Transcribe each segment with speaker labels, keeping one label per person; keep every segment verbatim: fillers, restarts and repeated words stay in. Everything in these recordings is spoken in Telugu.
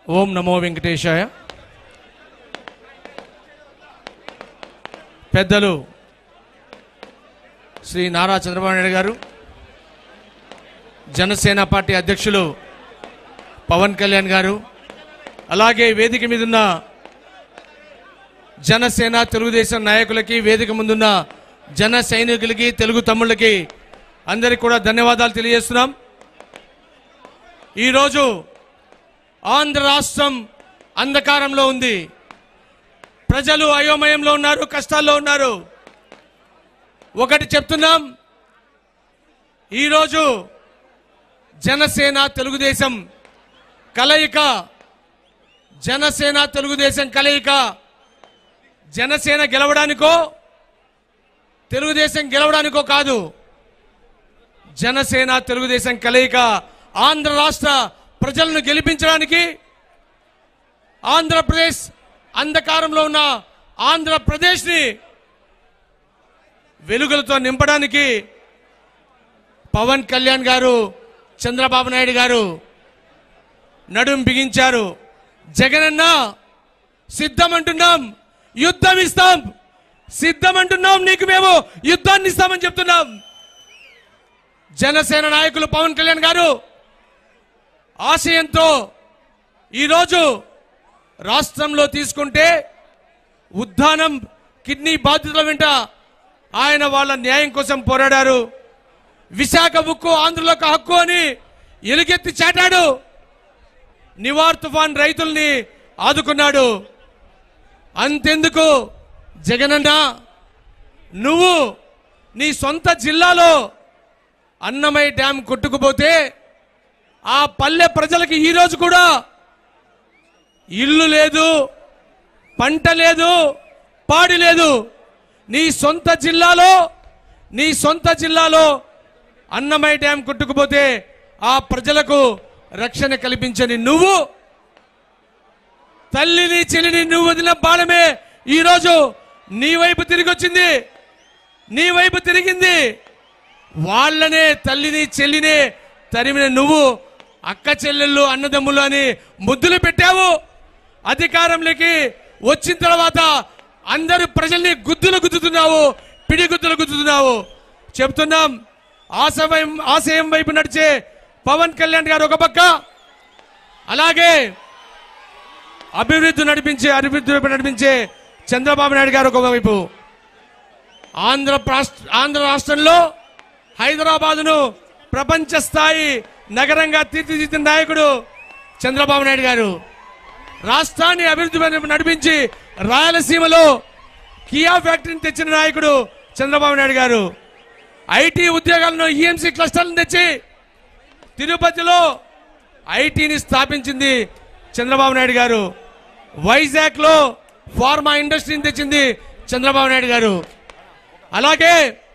Speaker 1: ఓం నమో వెంకటేశాయ. పెద్దలు శ్రీ నారా చంద్రబాబు నాయుడు గారు, జనసేన పార్టీ అధ్యక్షులు పవన్ కళ్యాణ్ గారు, అలాగే వేదిక మీదున్న జనసేన తెలుగుదేశం నాయకులకి, వేదిక ముందున్న జన సైనికులకి, తెలుగు తమ్ముళ్ళకి అందరికీ కూడా ధన్యవాదాలు తెలియజేస్తున్నాం. ఈరోజు ఆంధ్ర రాష్ట్రం అంధకారంలో ఉంది. ప్రజలు అయోమయంలో ఉన్నారు, కష్టాల్లో ఉన్నారు. ఒకటి చెప్తున్నాం, ఈరోజు జనసేన తెలుగుదేశం కలయిక జనసేన తెలుగుదేశం కలయిక జనసేన గెలవడానికో తెలుగుదేశం గెలవడానికో కాదు. జనసేన తెలుగుదేశం కలయిక ఆంధ్ర రాష్ట్ర ప్రజలను గెలిపించడానికి, ఆంధ్రప్రదేశ్ అంధకారంలో ఉన్న ఆంధ్రప్రదేశ్ని వెలుగులతో నింపడానికి పవన్ కళ్యాణ్ గారు, చంద్రబాబు నాయుడు గారు నడుం బిగించారు. జగనన్న సిద్ధం అంటున్నాం, యుద్ధం ఇస్తాం, సిద్ధం అంటున్నాం, నీకు మేము యుద్ధాన్ని ఇస్తామని చెప్తున్నాం. జనసేన నాయకులు పవన్ కళ్యాణ్ గారు ఆశయంతో ఈరోజు రాష్ట్రంలో తీసుకుంటే ఉద్దానం కిడ్నీ బాధితుల వెంట ఆయన వాళ్ళ న్యాయం కోసం పోరాడారు. విశాఖ ఉక్కు ఆంధ్రులకు హక్కు అని ఎలుగెత్తి చాటాడు. నివార్ తుఫాన్ రైతుల్ని ఆదుకున్నాడు. అంతెందుకు జగనన్న, నువ్వు నీ సొంత జిల్లాలో అన్నమయ్య డ్యాం కొట్టుకుపోతే ఆ పల్లె ప్రజలకి ఈరోజు కూడా ఇల్లు లేదు, పంట లేదు, పాడి లేదు. నీ సొంత జిల్లాలో నీ సొంత జిల్లాలో అన్నమయ్య డ్యాం కొట్టుకుపోతే ఆ ప్రజలకు రక్షణ కల్పించని నువ్వు, తల్లిని చెల్లిని నువ్వు వదిలిన బాణమే ఈరోజు నీ వైపు తిరిగి వచ్చింది, నీ వైపు తిరిగింది. వాళ్ళనే తల్లిని చెల్లిని తరిమిన నువ్వు అక్క చెల్లెళ్ళు అన్నదమ్ములు అని ముద్దులు పెట్టావు. అధికారంలోకి వచ్చిన తర్వాత అందరు ప్రజల్ని గుద్దులు గుద్దుతున్నావు, పిడి గుద్దులు గుద్దుతున్నావు. చెప్తున్నాం, ఆశయం ఆశయం వైపు నడిచే పవన్ కళ్యాణ్ గారు ఒక పక్క, అలాగే అభివృద్ధి నడిపించే అభివృద్ధి వైపు నడిపించే చంద్రబాబు నాయుడు గారు ఒక వైపు. ఆంధ్ర ఆంధ్ర రాష్ట్రంలో హైదరాబాదును ప్రపంచ స్థాయి నగరంగా తీర్చిదిద్దిన నాయకుడు చంద్రబాబు నాయుడు గారు. రాష్ట్రాన్ని అభివృద్ధి నడిపించి రాయలసీమలో కియా ఫ్యాక్టరీని తెచ్చిన నాయకుడు చంద్రబాబు నాయుడు గారు. ఐటీ ఉద్యోగాలను ఈఎంసీ క్లస్టర్లను తెచ్చి తిరుపతిలో ఐటీని స్థాపించింది చంద్రబాబు నాయుడు గారు. వైజాగ్ లో ఫార్మా ఇండస్ట్రీని తెచ్చింది చంద్రబాబు నాయుడు గారు. అలాగే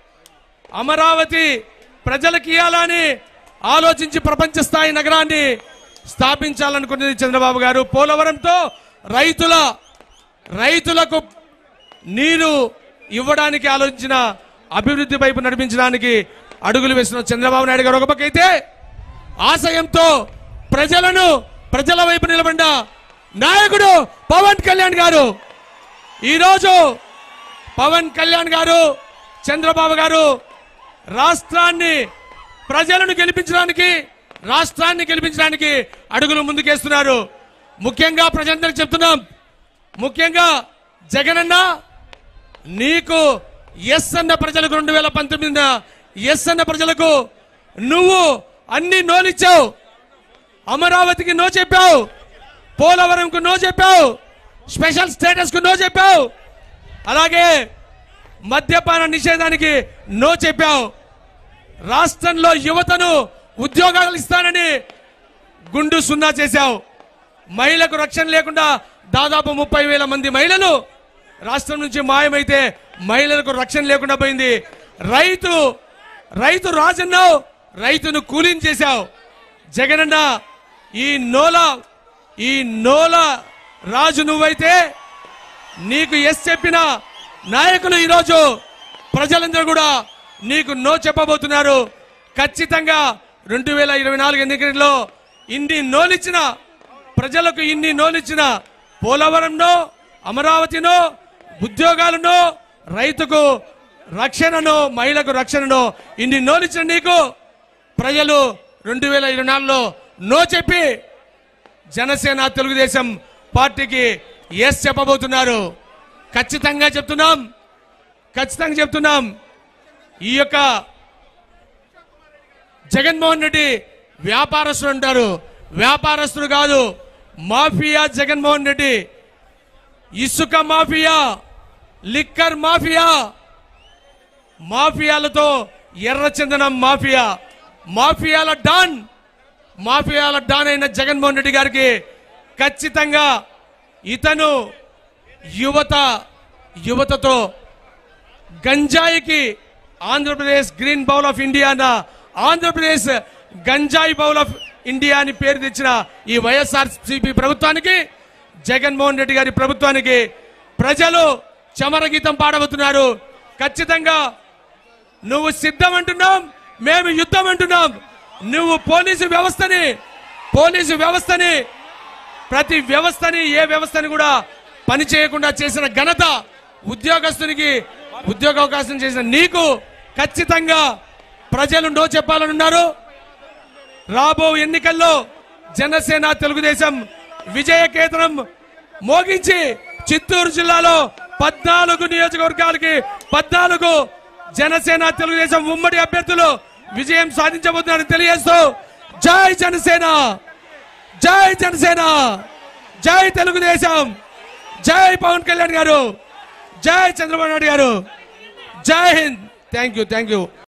Speaker 1: అమరావతి ప్రజలకు ఇవ్వాలని ఆలోచించి ప్రపంచ స్థాయి నగరాన్ని స్థాపించాలనుకున్నది చంద్రబాబు గారు. పోలవరంతో రైతుల రైతులకు నీరు ఇవ్వడానికి ఆలోచించిన, అభివృద్ధి వైపు నడిపించడానికి అడుగులు వేసిన చంద్రబాబు నాయుడు గారు ఒక పక్క అయితే, ఆశయంతో ప్రజలను ప్రజల వైపు నిలబడ్డ నాయకుడు పవన్ కళ్యాణ్ గారు. ఈరోజు పవన్ కళ్యాణ్ గారు, చంద్రబాబు గారు రాష్ట్రాన్ని ప్రజలను గెలిపించడానికి రాష్ట్రాన్ని గెలిపించడానికి అడుగులు ముందుకేస్తున్నారు. ముఖ్యంగా ప్రజలందరికీ చెప్తున్నాం, ముఖ్యంగా జగనన్న, నీకు ఎస్ అన్న ప్రజలకు రెండు వేల పంతొమ్మిది ఎస్ అన్న ప్రజలకు నువ్వు అన్ని నోలిచ్చావు. అమరావతికి నో చెప్పావు, పోలవరంకు నో చెప్పావు, స్పెషల్ స్టేటస్ కు నో చెప్పావు, అలాగే మద్యపాన నిషేధానికి నో చెప్పావు. రాష్ట్రంలో యువతను ఉద్యోగాలు ఇస్తానని గుండు సున్నా చేశావు. మహిళలకు రక్షణ లేకుండా దాదాపు ముప్పై వేల మంది మహిళలు రాష్ట్రం నుంచి మాయమైతే మహిళలకు రక్షణ లేకుండా పోయింది. రైతు రైతు రాజన్నావు, రైతును కూలీని చేశావు. జగనన్న, ఈ నోల ఈ నోల రాజు నువ్వైతే నీకు ఎస్ చెప్పిన నాయకులు ఈరోజు ప్రజలందరూ కూడా నీకు నో చెప్పబోతున్నారు. ఖచ్చితంగా రెండు వేల ఇరవై నాలుగు ఎన్నికల్లో ఇన్ని నోలిచ్చిన ప్రజలకు ఇన్ని నోలిచ్చిన పోలవరంలో అమరావతినో ఉద్యోగాలను రైతుకు రక్షణను మహిళకు రక్షణను ఇన్ని నోలిచ్చిన నీకు ప్రజలు రెండు వేల ఇరవై నాలుగులో నో చెప్పి జనసేన తెలుగుదేశం పార్టీకి ఎస్ చెప్పబోతున్నారు. ఖచ్చితంగా చెప్తున్నాం ఖచ్చితంగా చెప్తున్నాం ఈ యొక్క జగన్మోహన్ రెడ్డి వ్యాపారస్తులు అంటారు. వ్యాపారస్తులు కాదు, మాఫియా జగన్మోహన్ రెడ్డి. ఇసుక మాఫియా, లిక్కర్ మాఫియా, మాఫియాలతో ఎర్రచందనం మాఫియా, మాఫియాల డాన్ మాఫియాల డాన్ అయిన జగన్మోహన్ రెడ్డి గారికి ఖచ్చితంగా ఇతను యువత యువతతో గంజాయికి Andhra Pradesh green bowl of India అన్న ఆంధ్రప్రదేశ్ గంజాయి బౌల్ ఆఫ్ ఇండియా అని పేరు తెచ్చిన ఈ వైఎస్ఆర్ సిపి ప్రభుత్వానికి, జగన్మోహన్ రెడ్డి గారి ప్రభుత్వానికి ప్రజలు చమరగీతం పాడబోతున్నారు. ఖచ్చితంగా నువ్వు సిద్ధం అంటున్నాం, మేము యుద్ధం అంటున్నాం. నువ్వు పోలీసు వ్యవస్థని పోలీసు వ్యవస్థని ప్రతి వ్యవస్థని ఏ వ్యవస్థని కూడా పని చేయకుండా చేసిన ఘనత ఉద్యోగస్తునికి ఉద్యోగ అవకాశం చేసిన నీకు ఖచ్చితంగా ప్రజలు నో చెప్పాలని ఉన్నారు. రాబో ఎన్నికల్లో జనసేన తెలుగుదేశం విజయకేతనం మోగించి చిత్తూరు జిల్లాలో పద్నాలుగు నియోజకవర్గాలకి పద్నాలుగు జనసేన తెలుగుదేశం ఉమ్మడి అభ్యర్థులు విజయం సాధించబోతున్నారని తెలియజేస్తూ జై జనసేన, జై జనసేన, జై తెలుగుదేశం, జై పవన్ కళ్యాణ్ గారు, జై చంద్రబాబు నాయుడు గారు, జై హింద్. Thank you thank you